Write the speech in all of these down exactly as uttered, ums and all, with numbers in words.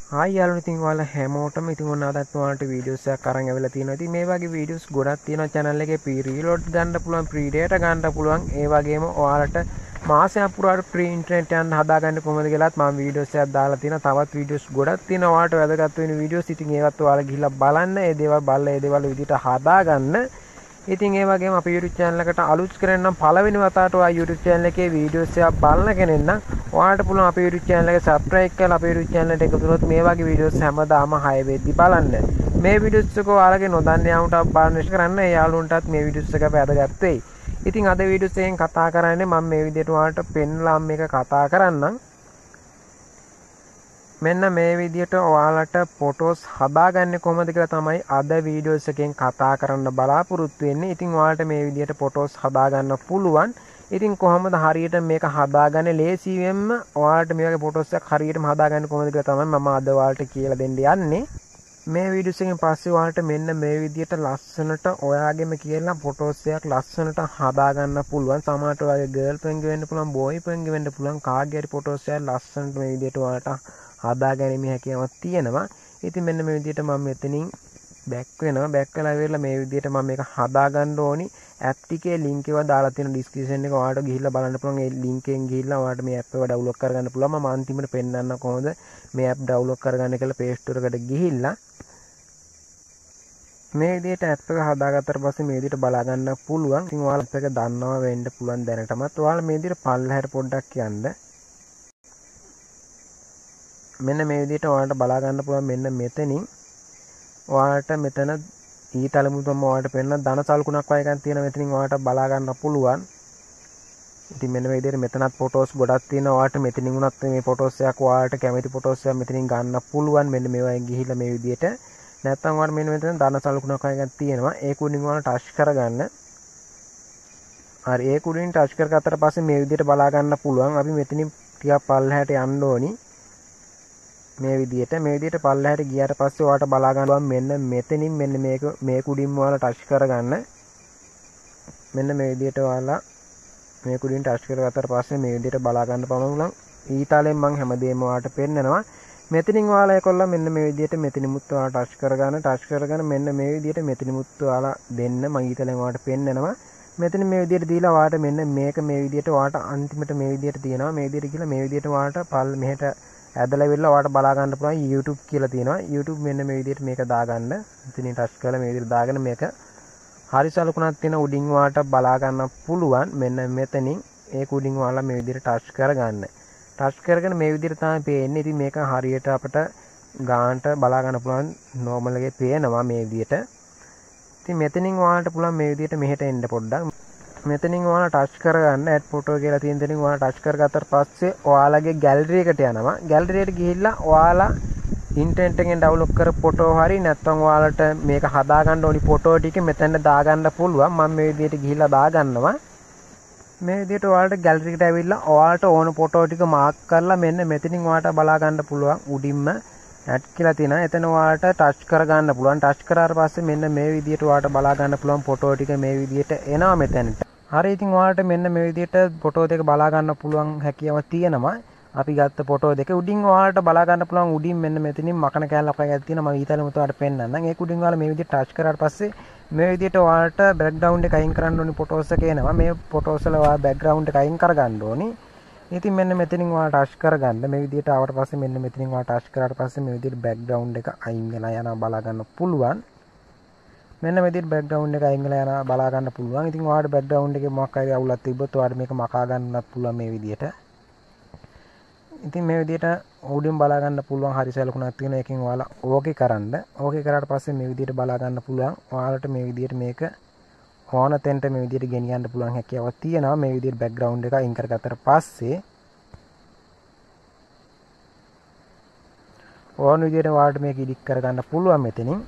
ආයි යාළුවනේ ඉතින් ඔයාලා හැමෝටම ඉතින් ඔන්න අදත් ඔයාලට වීඩියෝස් එකක් අරන් ඇවිල්ලා තියෙනවා. ඉතින් මේ වගේ වීඩියෝස් ගොඩක් තියෙනවා channel එකේ free reload ගන්න පුළුවන්, free data ගන්න පුළුවන්. ඒ වගේම ඔයාලට මාසයක් පුරාට free internet යන්න හදාගන්න කොහොමද කියලාත් මම වීඩියෝස් එකක් දාලා තියෙනවා. තවත් වීඩියෝස් ගොඩක් තියෙනවා ඔයාලට වැදගත් වෙන වීඩියෝස්. ඉතින් ඒවත් ඔයාලා ගිහිල්ලා බලන්න. ඒ දේවල් බලලා ඒ දේවල් විදිහට හදාගන්න. ඉතින් ඒ වගේම අපේ YouTube channel එකට අලුත් කරගෙන නම් පළවෙනි වතාවට ඔයා YouTube channel එකේ වීඩියෝස් එකක් බලන කෙනෙක් නම් ඔයාලට පුළුවන් අපේ YouTube channel එක subscribe කරලා අපේ YouTube channel එකට එකතු වුණොත් මේ වගේ වීඩියෝස් හැමදාම හය වෙද්දි බලන්න. මේ වීඩියෝස් එක ඔයාලගේ නොදන්න යාළුවන්ට බලන්න කරන්න ඒ යාළුවන්ටත් මේ වීඩියෝස් එක වැදගත් වෙයි. ඉතින් අද වීඩියෝස් එකෙන් කතා කරන්නේ මම මේ විදිහට ඔයාලට පෙන්ලා මේක කතා කරන්නම්. මෙන්න මේ විදිහට ඔයාලට ෆොටෝස් හදාගන්නේ කොහොමද කියලා තමයි අද වීඩියෝස් එකෙන් කතා කරන්න බලාපොරොත්තු වෙන්නේ. ඉතින් ඔයාලට මේ විදිහට ෆොටෝස් හදාගන්න පුළුවන්. ඉතින් කොහොමද හරියට මේක හදාගන්නේ ලේසියෙන්ම ඔයාලට මේ වගේ ෆොටෝස් එකක් හරියටම හදාගන්න කොහොමද කියලා තමයි මම අද ඔයාලට කියලා දෙන්න යන්නේ. මේ වීඩියෝස් එකෙන් පස්සේ ඔයාලට මෙන්න මේ විදිහට ලස්සනට ඔයාගෙම කියලා ෆොටෝස් එකක් ලස්සනට හදාගන්න පුළුවන්. සමහරට ඔයාගේ ගර්ල් ෆ්‍රෙන්ඩ් වෙන්න පුළුවන්, බෝයි ෆ්‍රෙන්ඩ් වෙන්න පුළුවන්. කාගේ හරි ෆොටෝස් එකක් ලස්සනට මේ විදිහට ඔයාලට හදාගැනීමේ හැකියාවක් තියෙනවා. ඉතින් මෙන්න මේ විදිහට මම මෙතනින් බැක් වෙනවා. බැක් වෙලා ඉවරලා මේ විදිහට මම මේක හදාගන්න ඕනි. ඇප් එකේ link එක දාලා තියෙන description එක ඔයාලට ගිහිල්ලා බලන්න පුළුවන්. ඒ link එකෙන් ගිහිල්ලා ඔයාලට මේ app එක download කරගන්න පුළුවන්. මම අන්තිමට පෙන්නන්න කොහොමද මේ app download කරගන්න කියලා Play Store එකට ගිහිල්ලා මේ විදිහට app එක හදාගත්තට පස්සේ මේ විදිහට බලා ගන්න පුළුවන්. ඉතින් ඔයාලා app එක දන්නවා වෙන්න පුළුවන් දැනටමත්. ඔයාලා මේ විදිහට පල්ලහැට පොඩ්ඩක් යන්න. මෙන්න මේ විදිහට ඔයාලට බලා ගන්න පුළුවන්. මෙන්න මෙතනින් ඔයාලට මෙතන ඊතලමුත් මම ඔයාලට පෙන්නන ධන සල්කුණක් වගේ එකක් තියෙනවා. මෙතනින් ඔයාලට බලා ගන්න පුළුවන්. ඉතින් මෙන්න මේ විදිහට මෙතනත් ෆොටෝස් ගොඩක් තියෙනවා. ඔයාලට මෙතනින් උනත් මේ ෆොටෝස් එකක් ඔයාලට කැමති ෆොටෝස් එකක් මෙතනින් ගන්න පුළුවන්. මෙන්න මේ වගේ ගිහිල්ලා මේ විදිහට නැත්තම් ඔයාලට මෙන්න මෙතන ධන සල්කුණක් වගේ එකක් තියෙනවා. ඒක උඩින් ඔයාලට ටච් කරගන්න. හරි ඒක උඩින් ටච් කරගත්තට පස්සේ මේ විදිහට බලා ගන්න පුළුවන්. අපි මෙතනින් ටිකක් පල්ලහැට යන්න ඕනි. මේ විදිහට මේ විදිහට පල්ලහැට ගියාට පස්සේ ඔයාලට බලා ගන්නවා මෙන්න මෙතනින් මෙන්න මේක මේ කුඩින්ම ඔයාලා ටච් කරගන්න. මෙන්න මේ විදිහට ඔයාලා මේ කුඩින් ටච් කරගත්තට පස්සේ මේ විදිහට බලා ගන්න පුළුවන්. ඊතාලෙන් මම හැමදේම ඔයාලට පෙන්නනවා. මෙතනින් ඔයාලා ඒකොල්ල මෙන්න මේ විදිහට මෙතනිමුත් ඔයාලා ටච් කරගන්න ටච් කරගෙන මෙන්න මේ විදිහට මෙතනිමුත් ඔයාලා දෙන්න මම ඊතාලෙන් ඔයාලට පෙන්නනවා. මෙතන මේ විදිහට දීලා ඔයාලට මෙන්න මේක මේ විදිහට ඔයාලට අන්තිමට මේ විදිහට තියෙනවා. මේ විදිහට කියලා මේ විදිහට ඔයාලට පල් මෙහෙට ඇදලා වෙලා ඔයාලට බලා ගන්න පුළුවන් YouTube කියලා තියෙනවා. YouTube මෙන්න මේ විදිහට මේක දාගන්න. ඉතින් ටච් කරලා මේ විදිහට දාගෙන මේක හරි සලකුණක් තියෙන උඩින් ඔයාලට බලා ගන්න පුළුවන්. මෙන්න මෙතනින් ඒක උඩින් ඔයාලා මේ විදිහට ටච් කරගන්න. ටච් කරගෙන මේ විදිහට තමයි පේන්නේ. ඉතින් මේක හරියට අපිට ගානට බලා ගන්න පුළුවන් normal එකේ පේනවා මේ විදිහට. ඉතින් මෙතනින් ඔයාලට පුළුවන් මේ විදිහට මෙහෙට එන්න පොඩ්ඩක්. මෙතනින් ඔයාලා ටච් කරගන්න add photo කියලා තියෙන තැනින් ඔයාලා ටච් කරගත්තට පස්සේ ඔයාලගේ gallery එකට යනවා. gallery එකට ගිහිල්ලා ඔයාලා ඉන්ටර්නෙට් එකෙන් download කරපු ෆොටෝ හරි නැත්නම් ඔයාලට මේක හදාගන්න ඕනි ෆොටෝ ටික මෙතන දාගන්න පුළුවන්. මම මේ විදිහට ගිහිල්ලා දාගන්නවා. මේ විදිහට ඔයාලට gallery එකට ඇවිල්ලා ඔයාලට ඕන ෆොටෝ ටික මාක් කරලා මෙන්න මෙතනින් ඔයාලට බලා ගන්න පුළුවන්. උඩින්ම add කියලා තියෙනවා. එතන ඔයාලට ටච් කරගන්න පුළුවන්. ටච් කරාට පස්සේ මෙන්න මේ විදිහට ඔයාලට බලා ගන්න පුළුවන් ෆොටෝ ටික මේ විදිහට එනවා මෙතනට. හරි ඉතින් ඔයාලට මෙන්න මේ විදිහට ෆොටෝ දෙක බලා ගන්න පුළුවන් හැකියාවක් තියෙනවා. අපි ගත්ත ෆොටෝ දෙක උඩින් ඔයාලට බලා ගන්න පුළුවන්. උඩින් මෙන්න මෙතනින් මකන කැලක් වගේ තියෙනවා. මම ඊතලෙම ඔයාලට පෙන්නන්නම්. ඒක උඩින් ඔයාලා මේ විදිහට ටච් කරාට පස්සේ මේ විදිහට ඔයාලට බෑග්ග්‍රවුන්ඩ් එක අයින් කරන්න ඕනි ෆොටෝස් එක එනවා. මේ ෆොටෝස් වල ඔයාලා බෑග්ග්‍රවුන්ඩ් එක අයින් කරගන්න ඕනි. ඉතින් මෙන්න මෙතනින් ඔයාලා ටච් කරගන්න. මේ විදිහට ආවට පස්සේ මෙන්න මෙතනින් ඔයාලා ටච් කරාට පස්සේ මේ විදිහට බෑග්ග්‍රවුන්ඩ් එක අයින් වෙලා යනවා බලා ගන්න පුළුවන්. මෙන්න මේ විදිහට බෑග්ග්‍රවුන්ඩ් එක අයින් වෙලා යනවා බලා ගන්න පුළුවන්. ඉතින් ඔයාලට බෑග්ග්‍රවුන්ඩ් එකේ මොකක් හරි අවුලක් තිබ්බොත් ඔයාලට මේක මකා ගන්නත් පුළුවන් මේ විදිහට. ඉතින් මේ විදිහට උඩින් බලා ගන්න පුළුවන් හරි සැලකුණක් තියෙන එකකින් ඔයාලා ඕකේ කරන්න. ඕකේ කරාට පස්සේ මේ විදිහට බලා ගන්න පුළුවන්. ඔයාලට මේ විදිහට මේක ඕන තැනට මේ විදිහට ගෙනියන්න පුළුවන් හැකියාවක් තියෙනවා. මේ විදිහට බෑග්ග්‍රවුන්ඩ් එක අයින් කරගත්තට පස්සේ ඕන විදිහට ඔයාලට මේක එඩිට් කරගන්න පුළුවන් මෙතනින්.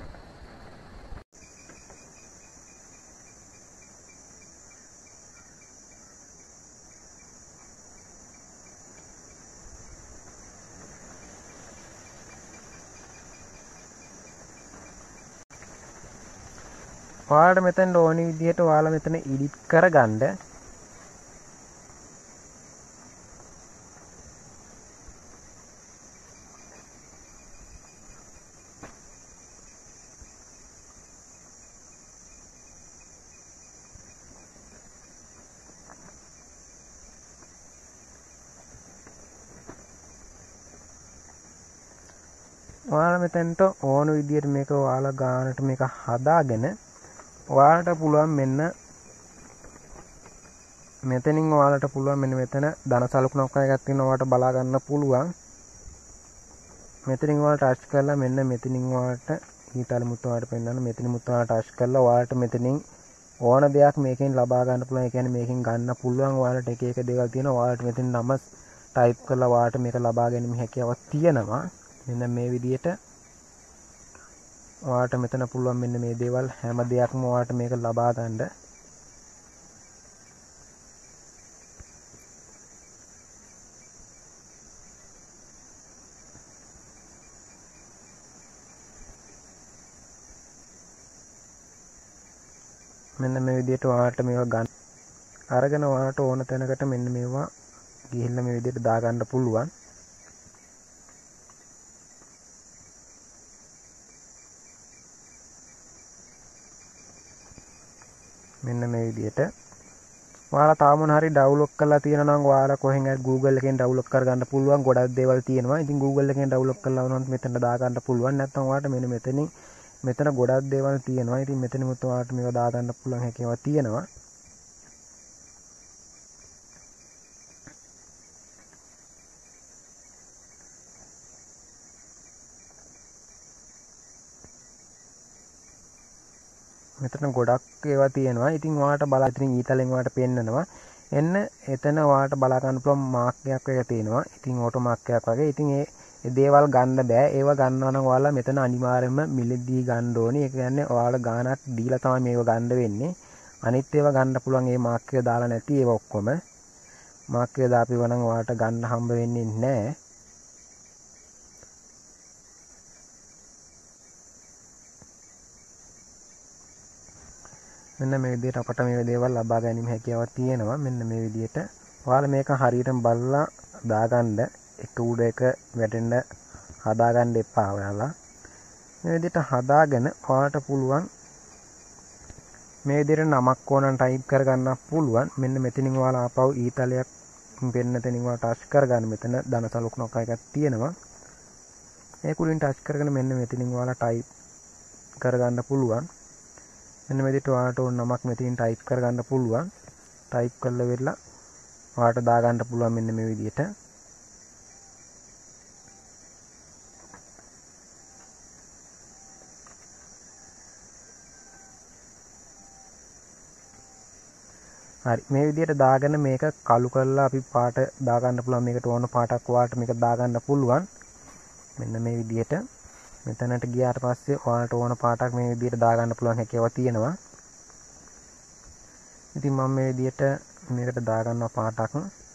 ඔයාලට මෙතන ඕනි විදිහට ඔයාලා මෙතන එඩිට් කරගන්න. ඔයාලා මෙතනට ඕන විදියට මේක ඔයාලා ගානට මේක හදාගෙන ඔයාලට පුළුවන් මෙන්න මෙතනින් ඔයාලට පුළුවන් මෙන්න මෙතන ධන සලකුණක් එකක් තියෙනවා ඔයාලට බලා ගන්න පුළුවන්. මෙතනින් ඔයාලට ටච් කරලා මෙන්න මෙතනින් ඔයාලට ඊතල මුත්ත ඔයාලට පෙන්නන්න මෙතනින් මුත්ත ඔයාලට ටච් කරලා ඔයාලට මෙතනින් ඕන දෙයක් මේකෙන් ලබා ගන්න පුළුවන්. ඒ කියන්නේ මේකෙන් ගන්න පුළුවන් ඔයාලට එක එක දේවල් තියෙනවා. ඔයාලට මෙතන නම ටයිප් කරලා ඔයාලට මේක ලබා ගැනීම හැකියාවක් තියෙනවා. මෙන්න මේ විදිහට ඔයාලට මෙතන පුළුවන් මෙන්න මේ දේවල් හැම දෙයක්ම ඔයාලට මේක ලබා ගන්න. මෙන්න මේ විදිහට ඔයාලට මේවා ගන්න අරගෙන ඔයාලට ඕන තැනකට මෙන්න මේවා ගිහිල්ලා මේ විදිහට දා ගන්න පුළුවන්. මෙන්න මේ විදිහට ඔයාලා තාම මොන හරි ඩවුන්ලෝඩ් කරලා තියෙනවා නම් ඔයාලා කොහෙන් හරි Google එකෙන් ඩවුන්ලෝඩ් කරගන්න පුළුවන්. ගොඩක් දේවල් තියෙනවා. ඉතින් Google එකෙන් ඩවුන්ලෝඩ් කරලා වුණොත් මෙතන දා ගන්න පුළුවන්. නැත්නම් ඔයාලට මෙන්න මෙතනින් මෙතන ගොඩක් දේවල් තියෙනවා. ඉතින් මෙතනමුත් ඔයාලට මේවා දා ගන්න පුළුවන් හැකියාවක් තියෙනවා. මෙතන ගොඩක් ඒවා තියෙනවා. ඉතින් ඔයාලට බලා ඉතින් ඊතලෙන් ඔයාලට පෙන්නනවා. එන්න එතන ඔයාලට බලා ගන්න පුළුවන් මාක් එකක් එක තියෙනවා. ඉතින් ඕටෝ මාක් එකක් වගේ. ඉතින් ඒ ඒ දේවල් ගන්න බෑ. ඒවා ගන්නවා නම් ඔයාලා මෙතන අනිවාර්යයෙන්ම මිලදී ගන්න ඕනේ. ඒ කියන්නේ ඔයාලා ගානක් දීලා තමයි මේව ගන්න වෙන්නේ. අනිත් ඒවා ගන්න පුළුවන් ඒ මාක් එක දාලා නැති ඒවා ඔක්කොම. මාක් එක දාපිව නම් ඔයාලට ගන්න හම්බ වෙන්නේ නැහැ. මෙන්න මේ විදිහට අපට මේ දේවල් ලබා ගැනීම හැකියාවක් තියෙනවා. මෙන්න මේ විදිහට ඔයාලා මේක හරියටම බලලා දාගන්න එක උඩ එක වැටෙන්න හදාගන්න එපා ඔයාලා. මේ විදිහට හදාගෙන ඔයාලට පුළුවන් මේ විදිහට නමක් ඕනනම් ටයිප් කරගන්න පුළුවන්. මෙන්න මෙතනින් ඔයාලා ආපහු ඊතලයක් පෙන්න තැනින් ඔයාලා ටච් කරගන්න. මෙතන ධන සලකුණක් එකක් තියෙනවා. ඒක උඩින් ටච් කරගෙන මෙන්න මෙතනින් ඔයාලා ටයිප් කරගන්න පුළුවන්. මෙන්න මේ විදිහට ඔයාලට ඕන නමක් මෙතනින් ටයිප් කරගන්න පුළුවන්. ටයිප් කරලා වෙලා ඔයාලට දාගන්න පුළුවන් මෙන්න මේ විදිහට. හරි මේ විදිහට දාගෙන මේක කළු කරලා අපි පාට දාගන්න පුළුවන්. මේකට ඕන පාටක් ඔයාලට මේක දාගන්න පුළුවන්. මෙන්න මේ විදිහට මෙතනට ගියාට පස්සේ ඔයාලට ඕන පාටක් මේ විදිහට දාගන්න පුළුවන් හැකියාව තියෙනවා. ඉතින් මම මේ විදිහට මේකට දාගන්නවා පාටක්.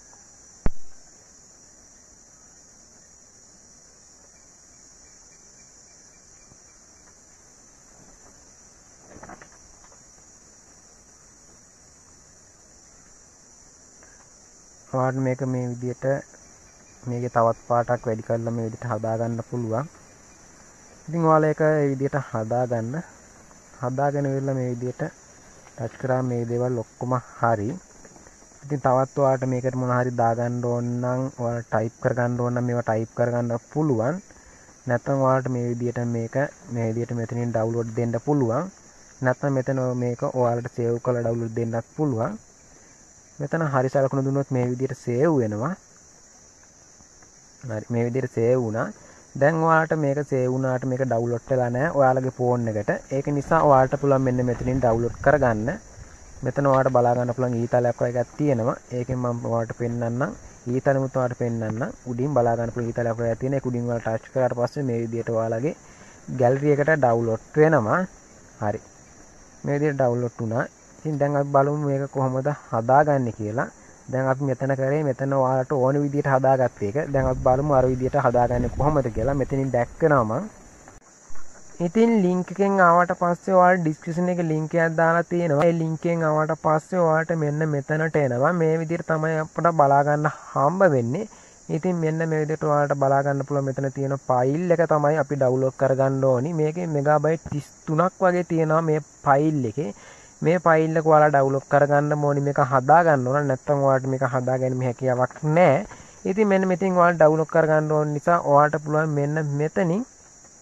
ඔයාලට මේක මේ විදිහට මේකේ තවත් පාටක් වැඩි කරලා මේ විදිහට හදාගන්න පුළුවන්. ඉතින් ඔයාලා ඒක මේ විදිහට හදාගන්න. හදාගෙන ඉවරලා මේ විදිහට ටච් කරා මේ දේවල් ඔක්කොම හරි. ඉතින් තවත් ඔයාලට මේකට මොන හරි දාගන්න ඕන නම් ඔයාලා ටයිප් කරගන්න ඕන නම් මේවා ටයිප් කරගන්න පුළුවන්. නැත්නම් ඔයාලට මේ විදිහට මේක මේ විදිහට මෙතනින් ඩවුන්ලෝඩ් දෙන්න පුළුවන්. නැත්නම් මෙතන මේක ඔයාලට සේව් කරලා ඩවුන්ලෝඩ් දෙන්නත් පුළුවන්. මෙතන හරි සලකුණු දුන්නොත් මේ විදිහට සේව් වෙනවා. හරි මේ විදිහට සේව් වුණා. දැන් ඔයාලට මේක සේව් වුණාට මේක ඩවුන්ලෝඩ් වෙලා නැහැ ඔයාලගේ ෆෝන් එකට. ඒක නිසා ඔයාලට පුළුවන් මෙන්න මෙතනින් ඩවුන්ලෝඩ් කරගන්න. මෙතන ඔයාලට බලා ගන්න පුළුවන් ඊතලයක් වගේ එකක් තියෙනවා. ඒකෙන් මම ඔයාලට පෙන්නන්නම්. ඊතලෙමුත් ඔයාලට පෙන්නන්නම්. උඩින් බලා ගන්න පුළුවන් ඊතලයක් වගේ තියෙන. ඒක උඩින් ඔයාලා ටච් කරාට පස්සේ මේ විදිහට ඔයාලගේ ගැලරි එකට ඩවුන්ලෝඩ් වෙනවා. හරි. මේ විදිහට ඩවුන්ලෝඩ් වුණා. ඉතින් දැන් අපි බලමු මේක කොහොමද හදාගන්නේ කියලා. දැන් අපි මෙතන කරේ මෙතන ඔයාලට ඕන විදිහට හදාගත්ත එක. දැන් අපි බලමු අර විදිහට හදාගන්නේ කොහොමද කියලා. මෙතනින් දැක්කනවා මම. ඉතින් ලින්ක් එකෙන් ආවට පස්සේ ඔයාලා ඩිස්ක්‍රිප්ෂන් එකේ ලින්ක් එකක් දාලා තියෙනවා. ඒ ලින්ක් එකෙන් ආවට පස්සේ ඔයාලට මෙන්න මෙතනට එනවා. මේ විදිහට තමයි අපිට බලා ගන්න හම්බ වෙන්නේ. ඉතින් මෙන්න මේ විදිහට ඔයාලට බලා ගන්න පුළුවන් මෙතන තියෙන ෆයිල් එක තමයි අපි ඩවුන්ලෝඩ් කරගන්න ඕනි. මේකේ මෙගාබයිට් තිස් තුනක් වගේ තියෙනවා මේ ෆයිල් එකේ. මේ ෆයිල් එක ඔයාලා ඩවුන්ලෝඩ් කරගන්න ඕනි. මේක හදා ගන්න ඕන. නැත්නම් ඔයාලට මේක හදා ගැනීම හැකියාවක් නැහැ. ඉතින් මෙන්න මෙතෙන් ඔයාලා ඩවුන්ලෝඩ් කරගන්න ඕන නිසා ඔයාලට පුළුවන් මෙන්න මෙතනින්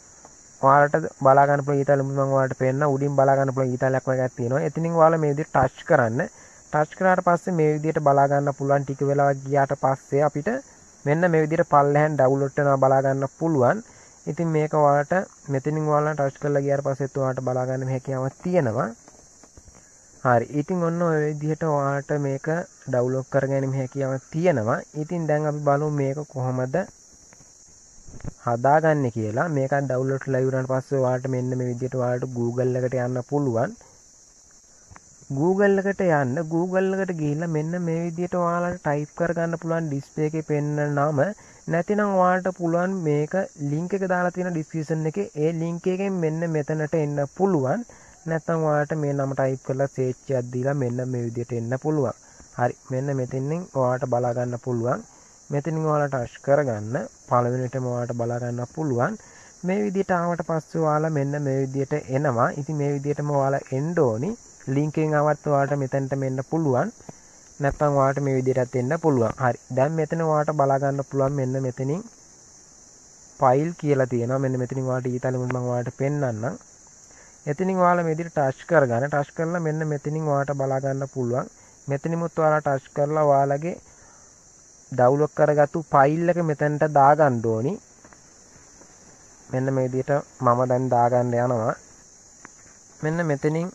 ඔයාලට බලා ගන්න පුළුවන් ඊතල මම ඔයාලට පෙන්න උඩින් බලා ගන්න පුළුවන් ඊතලයක් වගේ එකක් තියෙනවා. එතනින් ඔයාලා මේ විදිහට ටච් කරන්න. ටච් කරාට පස්සේ මේ විදිහට බලා ගන්න පුළුවන් ටික වෙලාවක් ගියාට පස්සේ අපිට මෙන්න මේ විදිහට පල්ලෙහෙන් ඩවුන්ලෝඩ් කරනවා බලා ගන්න පුළුවන්. ඉතින් මේක ඔයාලට මෙතනින් ඔයාලා ටච් කරලා ගියාට පස්සෙත් ඔයාලට බලා ගන්න හැකියාවක් තියෙනවා. හරි. ඉතින් ඔන්න ඔය විදිහට ඔයාලට මේක ඩවුන්ලෝඩ් කරගැනීම හැකියාවක් තියෙනවා. ඉතින් දැන් අපි බලමු මේක කොහොමද හදාගන්නේ කියලා. මේක ඩවුන්ලෝඩ් කරලා ඉවරනට පස්සේ ඔයාලට මෙන්න මේ විදිහට ඔයාලට Google එකට යන්න පුළුවන්. Google එකට යන්න Google එකට ගිහිල්ලා මෙන්න මේ විදිහට ඔයාලට ටයිප් කරගන්න පුළුවන් ඩිස්ප්ලේ එකේ පෙන්නන නම. නැතිනම් ඔයාලට පුළුවන් මේක link එක දාලා තියෙන description එකේ ඒ link එකෙන් මෙන්න මෙතනට එන්න පුළුවන්. නැත්නම් ඔයාලට මේ නම ටයිප් කරලා search එකක් දීලා මෙන්න මේ විදිහට එන්න පුළුවන්. හරි. මෙන්න මෙතනින් ඔයාලට බලා ගන්න පුළුවන්. මෙතනින් ඔයාලට ටච් කරගන්න පළවෙනිටම ඔයාලට බලා ගන්න පුළුවන්. මේ විදිහට ආවට පස්සේ ඔයාලා මෙන්න මේ විදිහට එනවා. ඉතින් මේ විදිහටම ඔයාලා එන්න ඕනි. link එකෙන් ආවත් ඔයාලට මෙතනට මෙන්න පුළුවන්. නැත්නම් ඔයාලට මේ විදිහටත් එන්න පුළුවන්. හරි. දැන් මෙතන ඔයාලට බලා ගන්න පුළුවන් මෙන්න මෙතනින් ෆයිල් කියලා තියෙනවා. මෙන්න මෙතනින් ඔයාලට ඊතලෙමුත් මම ඔයාලට පෙන්නන්නම්. එතනින් ඔයාලා මේ විදිහට ටච් කරගන්න. ටච් කරලා මෙන්න මෙතනින් ඔයාලට බලා ගන්න පුළුවන්. මෙතනිමුත් ඔයාලා ටච් කරලා ඔයාලගේ ඩවුන්ලෝඩ් කරගත්තු ෆයිල් එක මෙතනට දාගන්න ඕනි. මෙන්න මේ විදිහට මම දැන් දාගන්න යනවා. මෙන්න මෙතනින්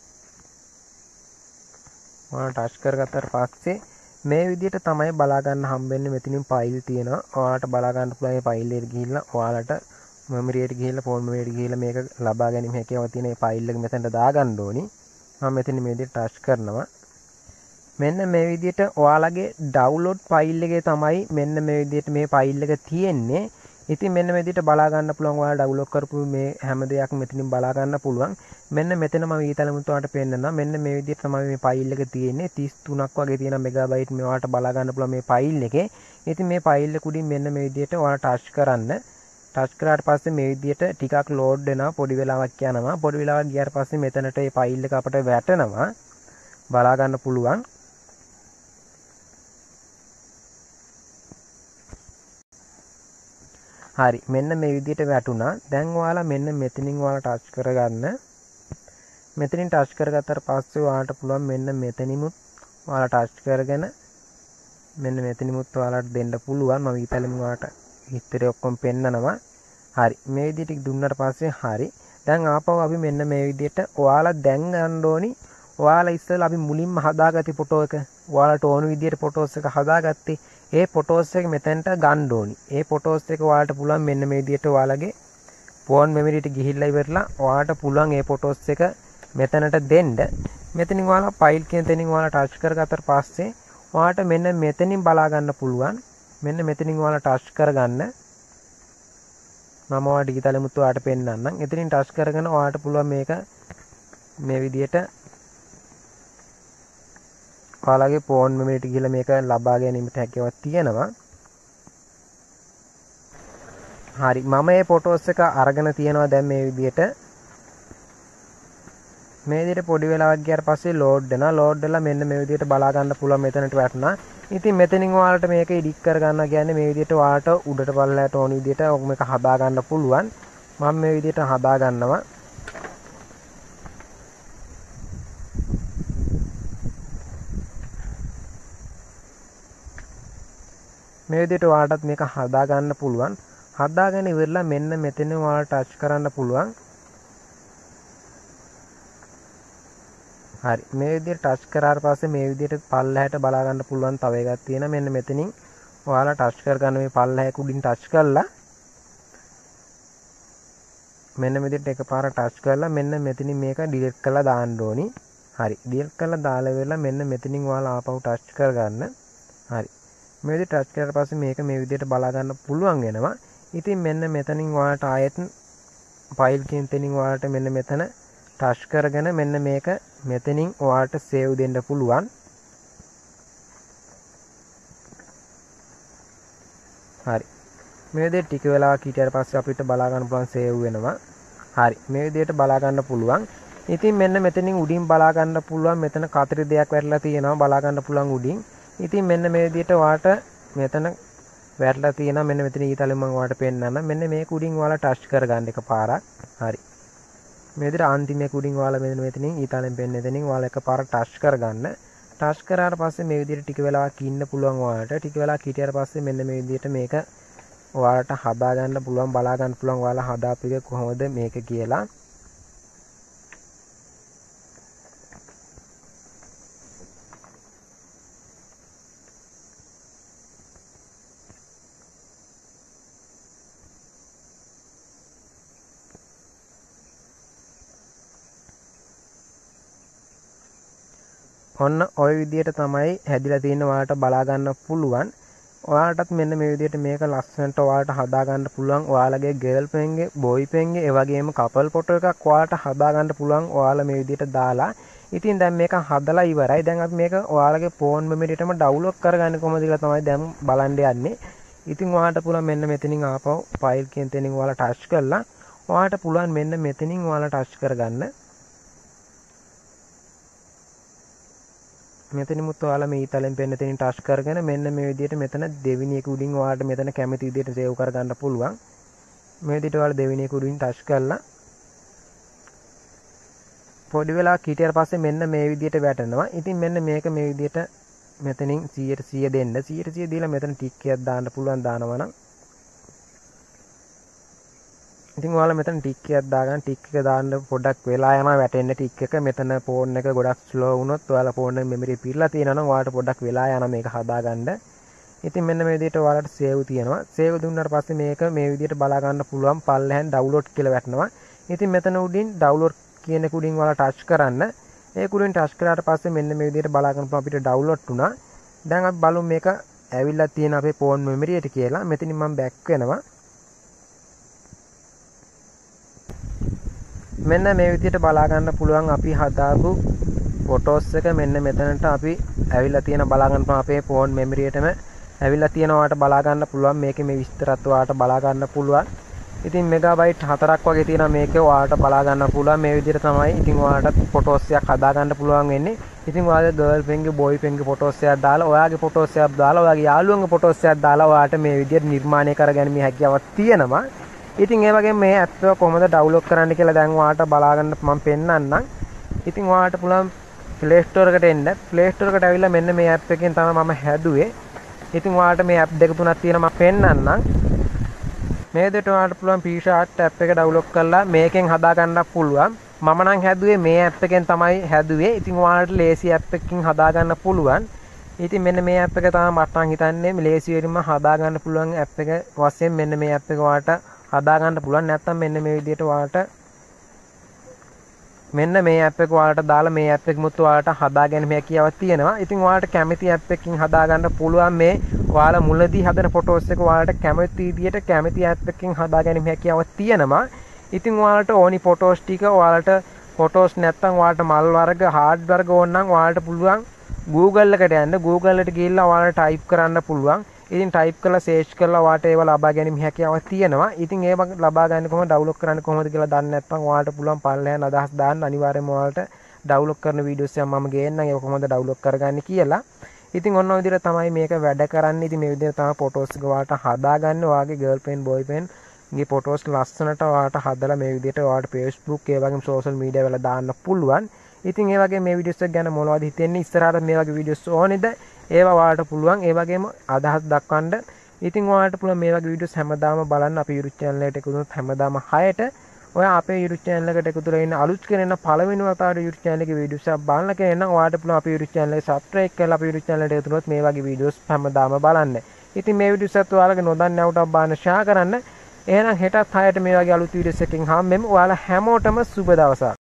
ඔයාලා ටච් කරගත්තාට පස්සේ මේ විදිහට තමයි බලා ගන්න හම්බෙන්නේ. මෙතනින් ෆයිල් තියෙනවා. ඔයාලට බලා ගන්න පුළුවන් මේ ෆයිල් එකට ගිහිල්ලා ඔයාලට මෙමරි එකට ගිහිල්ලා ෆෝන් මෙමරි එකට ගිහිල්ලා මේක ලබා ගැනීම හැකියාව තියෙන මේ ෆයිල් එක මෙතනට දාගන්න ඕනි. මම මෙතන මේ විදිහට ටච් කරනවා. මෙන්න මේ විදිහට ඔයාලගේ ඩවුන්ලෝඩ් ෆයිල් එකේ තමයි මෙන්න මේ විදිහට මේ ෆයිල් එක තියෙන්නේ. ඉතින් මෙන්න මේ විදිහට බලා ගන්න පුළුවන්. ඔයාලා ඩවුන්ලෝඩ් කරපු මේ හැම දෙයක්ම මෙතනින් බලා ගන්න පුළුවන්. මෙන්න මෙතන මම ඊතලමුත් ඔයාලට පෙන්නනවා. මෙන්න මේ විදිහට තමයි මේ ෆයිල් එක තියෙන්නේ. තිස් තුනක් වගේ තියෙන මෙගාබයිට් මේ ඔයාලට බලා ගන්න පුළුවන් මේ ෆයිල් එකේ. ඉතින් මේ ෆයිල් එක උඩින් මෙන්න මේ විදිහට ඔයාලා ටච් කරන්න. ටච් කරාට පස්සේ මේ විදිහට ටිකක් ලෝඩ් වෙනවා. පොඩි වෙලාවක් යනවා. පොඩි වෙලාවක් ගියාට පස්සේ මෙතනට මේ ෆයිල් එක අපිට වැටෙනවා. බලා ගන්න පුළුවන්. හරි. මෙන්න මේ විදිහට වැටුණා. දැන් ඔයාලා මෙන්න මෙතනින් ඔයාලා ටච් කරගන්න. මෙතනින් ටච් කරගත්තාට පස්සේ ඔයාලට පුළුවන් මෙන්න මෙතනිමුත් ඔයාලා ටච් කරගෙන මෙන්න මෙතනිමුත් ඔයාලට දෙන්න පුළුවන්. මම ඊතලෙම ඔයාලට හිස්තරේ ඔක්කොම පෙන්නනවා. හරි. මේ විදිහට දුන්නාට පස්සේ හරි. දැන් ආපහු අපි මෙන්න මේ විදිහට ඔයාලා දැන් ගන්න ඕනි. ඔයාලා ඉස්සෙල්ලා අපි මුලින්ම හදාගත්තේ ෆොටෝ එක. ඔයාලට ඕන විදිහට ෆොටෝස් එක හදාගත්තේ. ඒ ෆොටෝස් එක මෙතෙන්ට ගන්න ඕනි. ඒ ෆොටෝස් එක ඔයාලට පුළුවන් මෙන්න මේ විදිහට ඔයාලගේ ෆෝන් මෙමරි එකට ගිහිල්ලා ඉවරලා ඔයාලට පුළුවන් ඒ ෆොටෝස් එක මෙතනට දෙන්න. මෙතනින් ඔයාලා ෆයිල් කියන තැනින් ඔයාලා ටච් කරගත්තට පස්සේ ඔයාලට මෙන්න මෙතනින් බලා ගන්න පුළුවන්. මෙන්න මෙතනින් ඔයාලා ටච් කරගන්න. මම ඔයාලට ඩිජිටලෙමුත් ඔයාලට පෙන්නන්නම්. එතනින් ටච් කරගෙන ඔයාලට පුළුවන් මේක මේ විදිහට ඔයාලගේ ෆෝන් මෙමරි එකට ගිහලා මේක ලබා ගැනීමට හැකියාවක් තියෙනවා. හරි. මම මේ ෆොටෝස් එක අරගෙන තියෙනවා දැන් මේ විදිහට. මේ විදිහට පොඩි වෙලාවක් ගියාට පස්සේ ලෝඩ් වෙනවා. ලෝඩ් වෙලා මෙන්න මේ විදිහට බලා ගන්න පුළුවන් මෙතනට වැටුණා. ඉතින් මෙතනින් ඔයාලට මේක එඩිට් කර ගන්න කියන්නේ මේ විදිහට ඔයාලට උඩට පල්ලයට ඕන විදිහට මේක හදා ගන්න පුළුවන්. මම මේ විදිහට හදා ගන්නවා. මේ විදිහට ඔයාලටත් මේක හදා ගන්න පුළුවන්. හදාගෙන ඉවරලා මෙන්න මෙතන ඔයාලට ටච් කරන්න පුළුවන්. හරි. මේ විදිහට ටච් කරාට පස්සේ මේ විදිහට පල්ලහැට බලා ගන්න පුළුවන් තව එකක් තියෙනවා. මෙන්න මෙතනින් ඔයාලා ටච් කරගන්න මේ පල්ලහැක උඩින් ටච් කරලා මෙන්න මෙදිට එකපාර ටච් කරලා මෙන්න මෙතනින් මේක ඩිලීට් කරලා දාන්න ඕනි. හරි. ඩිලීට් කරලා දාලා ඉවරලා මෙන්න මෙතනින් ඔයාලා ආපහු ටච් කරගන්න. හරි. මේ විදිහට ටච් කරලා පස්සේ මේක මේ විදිහට බලා ගන්න පුළුවන් වෙනවා. ඉතින් මෙන්න මෙතනින් ඔයාලට ආයෙත් ෆයිල් කියන තැනින් ඔයාලට මෙන්න මෙතන ටච් කරගෙන මෙන්න මේක මෙතනින් ඔයාලට සේව් දෙන්න පුළුවන්. හරි. මේ විදිහට ටික වෙලාවක් හිටියට පස්සේ අපිට බලා ගන්න පුළුවන් සේව් වෙනවා. හරි. මේ විදිහට බලා ගන්න පුළුවන්. ඉතින් මෙන්න මෙතනින් උඩින් බලා ගන්න පුළුවන් මෙතන කතරි දෙයක් වැටලා තියෙනවා බලා ගන්න පුළුවන් උඩින්. ඉතින් මෙන්න මේ විදිහට ඔයාලට මෙතන වැටලා තියෙනවා. මෙන්න මෙතන ඊතලෙන් මම ඔයාලට පෙන්නන්න. මෙන්න මේක උඩින් ඔයාලා ටච් කරගන්න එකපාරක්. හරි. මේ විදිහට අන්තිමේ උඩින් ඔයාලා මෙන්න මෙතනින් ඊතලෙන් පෙන්න එතනින් ඔයාලා එකපාරක් ටච් කරගන්න. ටච් කරාට පස්සේ මේ විදිහට ටික වෙලාවක් ඉන්න පුළුවන් ඔයාලට. ටික වෙලාවක් හිටියට පස්සේ මෙන්න මේ විදිහට මේක ඔයාලට හදා ගන්න පුළුවන්, බලා ගන්න පුළුවන් ඔයාලා හදාපු එක කොහොමද මේක කියලා. ඔන්න ওই විදිහට තමයි හැදිලා තියෙන ඔයාලට බලා ගන්න පුළුවන්. ඔයාලටත් මෙන්න මේ විදිහට මේක ලස්සනට ඔයාලට හදා ගන්න පුළුවන්. ඔයාලගේ ගර්ල් ෆ්‍රෙන්ඩ්ගේ, බොයි ෆ්‍රෙන්ඩ්ගේ, ඒ වගේම කපල් ෆොටෝ එකක් ඔයාලට හදා ගන්න පුළුවන්. ඔයාලා මේ විදිහට දාලා. ඉතින් දැන් මේක හදලා ඉවරයි. දැන් අපි මේක ඔයාලගේ ෆෝන් මෙමරියටම ඩවුන්ලෝඩ් කරගන්නේ කොහොමද කියලා තමයි දැන් බලන්න යන්නේ. ඉතින් ඔයාලට පුළුවන් මෙන්න මෙතනින් ආපහු ෆයිල් කියන තැනින් ඔයාලා ටච් කරලා ඔයාලට පුළුවන් මෙන්න මෙතනින් ඔයාලා ටච් කරගන්න. මෙතනිමුත් ඔයාලා මේ ඊතලෙන් පෙන්න තැනින් ටච් කරගෙන මෙන්න මේ විදිහට මෙතන දෙවෙනි එක උඩින් ඔයාලට මෙතන කැමති විදිහට සේව් කරගන්න පුළුවන්. මේ විදිහට ඔයාලා දෙවෙනි එක උඩින් ටච් කරලා පොඩි වෙලාවක් හිටියට පස්සේ මෙන්න මේ විදිහට වැටෙනවා. ඉතින් මෙන්න මේක මේ විදිහට මෙතනින් සීයට සීය දෙන්න. සීයට සීය දීලා මෙතන ටික් එකක් දාන්න පුළුවන් දානවා නම්. ඉතින් ඔයාලා මෙතන ටික් එකක් දාගන්න. ටික් එක දාන්න පොඩ්ඩක් වෙලා යනවා වැටෙන්න ටික් එක. මෙතන ෆෝන් එක ගොඩක් ස්ලෝ වුණොත් ඔයාලා ෆෝන් එකේ මෙමරි පිරලා තියෙනවා නම් ඔයාලට පොඩ්ඩක් වෙලා යනවා මේක හදාගන්න. ඉතින් මෙන්න මේ විදිහට ඔයාලට සේව් තියෙනවා. සේව් දුන්නාට පස්සේ මේක මේ විදිහට බලා ගන්න පුළුවන්. පල්ලෙහෙන් ඩවුන්ලෝඩ් කියලා වැටෙනවා. ඉතින් මෙතන උඩින් ඩවුන්ලෝඩ් කියන එක උඩින් ඔයාලා ටච් කරන්න. ඒ උඩින් ටච් කරාට පස්සේ මෙන්න මේ විදිහට බලා ගන්න පුළුවන් අපිට ඩවුන්ලෝඩ් වුණා. දැන් අපි බලමු මේක ඇවිල්ලා තියෙන අපේ ෆෝන් මෙමරියට කියලා. මෙතනින් මම බෑක් වෙනවා. මෙන්න මේ විදිහට බලා ගන්න පුළුවන් අපි හදාපු ෆොටෝස් එක මෙන්න මෙතනට අපි ඇවිල්ලා තියෙන බලා ගන්න පුළුවන් අපේ ෆෝන් මෙමරියටම ඇවිල්ලා තියෙනවාට බලා ගන්න පුළුවන්. මේකේ මේ විස්තරත් ඔයාලට බලා ගන්න පුළුවන්. ඉතින් මෙගාබයිට් හතරක් වගේ තියෙනවා මේකේ ඔයාලට බලා ගන්න පුළුවන්. මේ විදිහට තමයි ඉතින් ඔයාලට ෆොටෝස් එකක් හදා ගන්න පුළුවන් වෙන්නේ. ඉතින් ඔයාගේ ගර්ල් ෆ්‍රෙන්ඩ්ගේ, බොයි ෆ්‍රෙන්ඩ්ගේ ෆොටෝස් එකක් දාලා, ඔයාගේ ෆොටෝස් එකක් දාලා, ඔයාගේ යාළුවන්ගේ ෆොටෝස් එකක් දාලා ඔයාලට මේ විදිහට නිර්මාණය කරගැනීමේ හැකියාවක් තියෙනවා. ඉතින් ඒ වගේම මේ ඇප් එක කොහොමද ඩවුන්ලෝඩ් කරන්න කියලා දැන් ඔයාලට බලා ගන්න මම පෙන්නන්නම්. ඉතින් ඔයාලට පුළුවන් Play Store එකට එන්න. Play Store එකට ඇවිල්ලා මෙන්න මේ ඇප් එකෙන් තමයි මම හැදුවේ. ඉතින් ඔයාලට මේ ඇප් දෙක තුනක් තියෙනවා මම පෙන්නන්නම්. මේ දෙට ඔයාලට පුළුවන් P-Sharp ඇප් එක ඩවුන්ලෝඩ් කරලා මේකෙන් හදා ගන්න පුළුවන්. මම නම් හැදුවේ මේ ඇප් එකෙන් තමයි හැදුවේ. ඉතින් ඔයාලට ලේසි ඇප් එකකින් හදා ගන්න පුළුවන්. ඉතින් මෙන්න මේ ඇප් එක තමයි මට නම් හිතන්නේ ලේසියෙන්ම හදා ගන්න පුළුවන් ඇප් එක වශයෙන් මෙන්න මේ ඇප් එක ඔයාලට හදා ගන්න පුළුවන්. නැත්නම් මෙන්න මේ විදිහට ඔයාලට මෙන්න මේ ඇප් එක ඔයාලට දාලා මේ ඇප් එක මුත් ඔයාලට හදාගන්න හැකියාවක් තියෙනවා. ඉතින් ඔයාලට කැමති ඇප් එකකින් හදා ගන්න පුළුවන් මේ ඔයාලා මුලදී හදන ෆොටෝස් එක ඔයාලට කැමති විදිහට කැමති ඇප් එකකින් හදාගන්න හැකියාවක් තියෙනවා. ඉතින් ඔයාලට ඕනි ෆොටෝස් ටික ඔයාලට ෆොටෝස් නැත්නම් ඔයාලට මල් වර්ග, හાર્ඩ් වර්ග ඕන නම් ඔයාලට පුළුවන් Google එකට යන්න. Google එකට ගිහිල්ලා ඔයාලට ටයිප් කරන්න පුළුවන්. ඉතින් ටයිප් කරලා සර්ච් කරලා ඔයාලට ඒව ලබා ගැනීම හැකියාවක් තියෙනවා. ඉතින් ඒව ලබා ගන්න කොහොමද, ඩවුන්ලෝඩ් කරන්න කොහොමද කියලා දන්නේ නැත්නම් ඔයාලට පුළුවන් පල්ලෙහාන අදහස් දාන්න. අනිවාර්යයෙන්ම ඔයාලට ඩවුන්ලෝඩ් කරන වීඩියෝස් එක මම ගේන්නම් ඒක කොහොමද ඩවුන්ලෝඩ් කරගන්නේ කියලා. ඉතින් ඔන්න ඔය විදිහට තමයි මේක වැඩ කරන්නේ. ඉතින් මේ විදිහට තමයි ෆොටෝස් එක ඔයාලට හදාගන්නේ. ඔයාගේ ගර්ල් ෆ්‍රෙන්ඩ්, බොයි ෆ්‍රෙන්ඩ් ගේ ෆොටෝස් ලස්සනට ඔයාලට හදලා මේ විදිහට ඔයාලට Facebook ඒ වගේම සෝෂල් මීඩියා වල දාන්න පුළුවන්. ඉතින් ඒ වගේ මේ වීඩියෝස් එක ගැන මොනවද හිතෙන්නේ, ඉස්සරහට මේ වගේ වීඩියෝස් ඕනේද? ඒවා ඔයාලට පුළුවන්. ඒ වගේම අදහස් දක්වන්න. ඉතින් ඔයාලට පුළුවන් මේ වගේ වීඩියෝස් හැමදාම බලන්න. අපේ YouTube channel එකට එකතු වුණොත් හැමදාම හයට ඔයා අපේ YouTube channel එකට එකතු වෙලා ඉන්න අලුත් කෙනෙක් පළවෙනි වතාවට YouTube channel එකේ වීඩියෝස් එක බලන්න කෙනෙක් නම් ඔයාලට පුළුවන් අපේ YouTube channel එක subscribe කරලා අපේ YouTube channel එකට එකතු වුණොත් මේ වගේ වීඩියෝස් හැමදාම බලන්න. ඉතින් මේ වීඩියෝස් එකත් ඔයාලගේ නොදන්න අවුටක් බලන්න share කරන්න. එහෙනම් හෙටත් හයට මේ වගේ අලුත් වීඩියෝස් එකකින් හම්බෙමු. ඔයාලා හැමෝටම සුබ දවසක්.